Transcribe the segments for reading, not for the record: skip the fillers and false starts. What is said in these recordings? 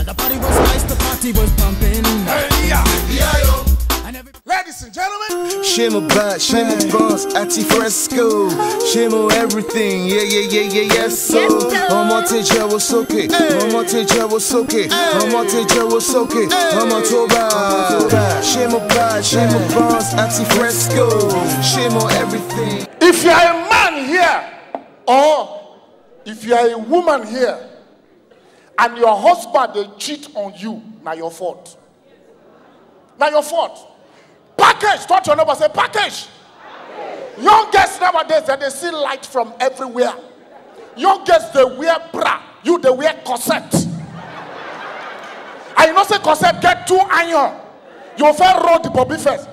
The party was nice, the party was pumping. Ladies and gentlemen, Shimmer bad, shimmer bronze, anti-fresco, shimmer everything, yes so. I'ma take you was okay, I'ma take you was okay, I'ma take you was okay, I'ma toba. Shimmer bad, shimmer bronze, anti-fresco, shimmer everything. if you are a man here, or if you are a woman here, and your husband they cheat on you, now your fault. Now your fault. Package. Touch your neighbor. Say package. Young girls nowadays they see light from everywhere. Young girls they wear bra. You they wear corset. And you know say corset get 2 iron. You fair roll the bobby first.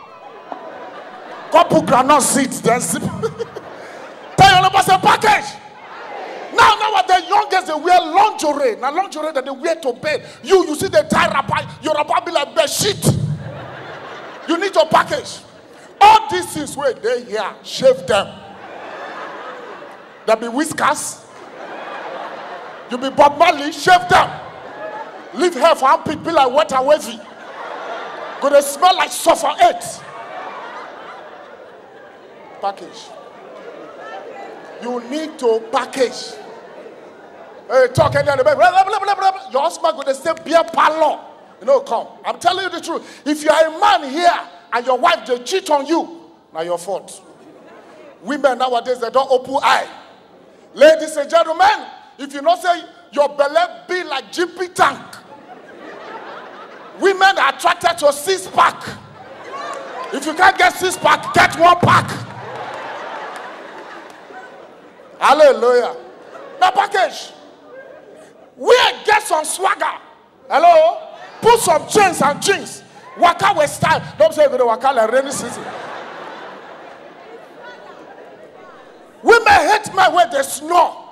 Couple granite seats then zip. Tell your neighbor say package. Now nowadays young girls they wear lingerie. Now lingerie that they wear to bed. You see they tie wrapper. Your wrapper be like bed sheet. You need your package. All these things where they here, shave them. There be whiskers. You be Bob Marley, shave them. Leave hair for armpit, be like wet and wavy. Gonna smell like sulfur 8. Package. You need to package. Hey, talk and then your husband gonna say beer parlor. You know, come. I'm telling you the truth. If you are a man here and your wife they cheat on you, now your fault. Women nowadays they don't open eye. Ladies and gentlemen, if you not say your belly be like GP tank, women are attracted to 6-pack. If you can't get 6-pack, get 1 pack. Hallelujah. Now package. We get some swagger. Hello. Put some chains and jeans. Waka with style. Don't say you're going to waka like rainy season. Women hate men when they snore.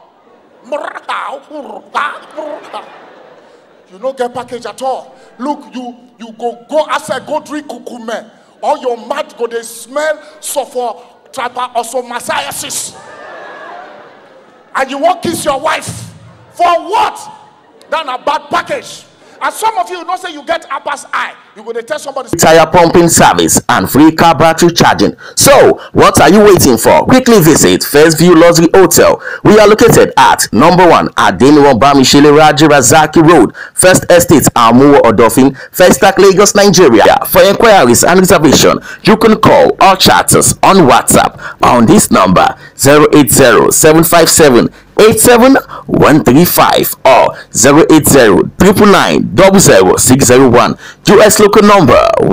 You don't get package at all. Look, you go outside, go drink kukume. Or your mouth go they smell sulfur trapper or some messiasis. And you won't kiss your wife. For what? That's a bad package. And some of you not say you get Abba's eye. You go to tell somebody tire pumping service and free car battery charging. So what are you waiting for? Quickly visit First View Luxury Hotel. We are located at number 1 Adeniran Bamishele Raji Razaki Road, First Estate, Amuwo Odofin, First Stack, Lagos, Nigeria. For inquiries and reservation, you can call or chat us on WhatsApp on this number 080-757-87135 or 080-999-00601. US local number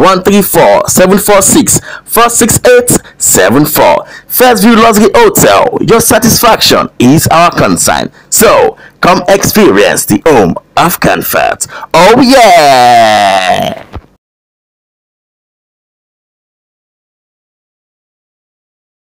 134-746-46874. First View Luxury Hotel. Your satisfaction is our concern. So come experience the home of comfort. Oh yeah.